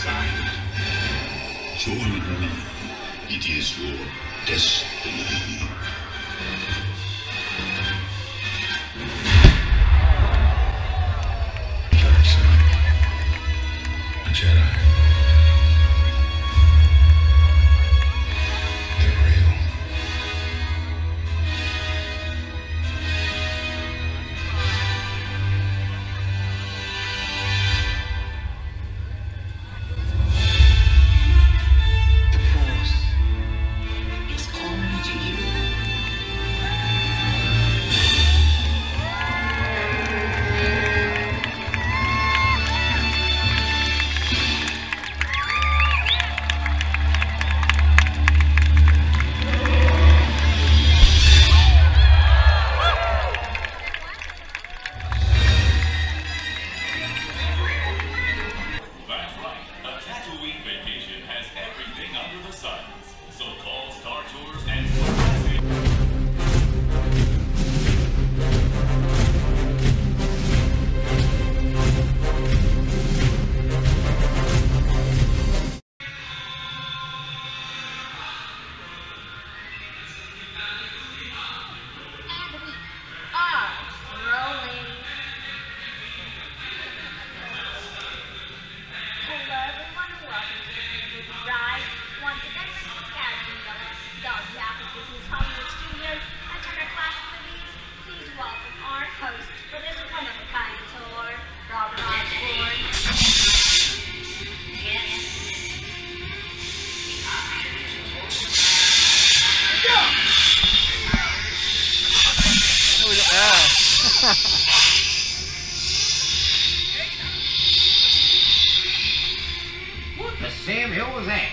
find. Join me. It is your destiny. Dark side. A Jedi. They're real. The Force is calling to you. That's right. A Tatooine vacation has everything under the suns. So call Star Tours and And we are rolling. Hello everyone, welcome to the movie ride. Once again, my name is Gary Miller, dog behalf of Disney's Hollywood Studios and Turner Classic Movies. Please welcome our host for this one-of-a-kind tour, Robert Osborne. What the Sam Hill was that?